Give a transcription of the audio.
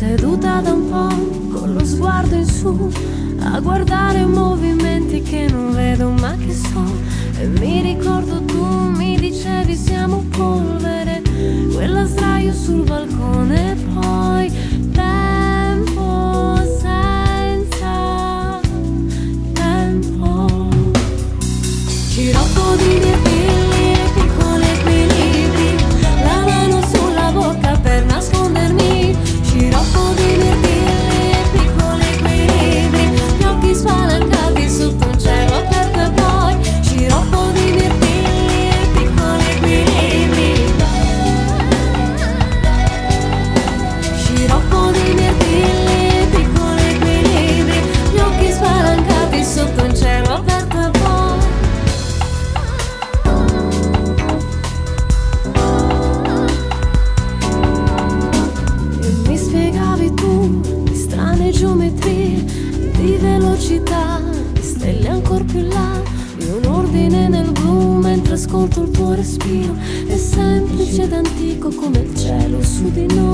seduta da un po', con lo sguardo in su, a guardare movimenti che non vedo ma che so. E mi ricordo tu mi dicevi siamo polvere, quella sdraio sul balcone e poi tempo senza tempo. Scirocco di mirtilli e piccoli equilibri, la mano sulla bocca per nascondermi. Scirocco di mirtilli e piccoli equilibri, gli occhi spalancati sotto un cielo aperto e poi scirocco di mirtilli e piccoli equilibri. Scirocco di mirtilli e piccoli equilibri, gli occhi spalancati sotto un cielo aperto e poi. E mi spiegavi tu di strane geometrie, di velocità, di stelle ancor più là, di un ordine nel blu mentre ascolto il tuo respiro. È semplice ed antico come il cielo su di noi.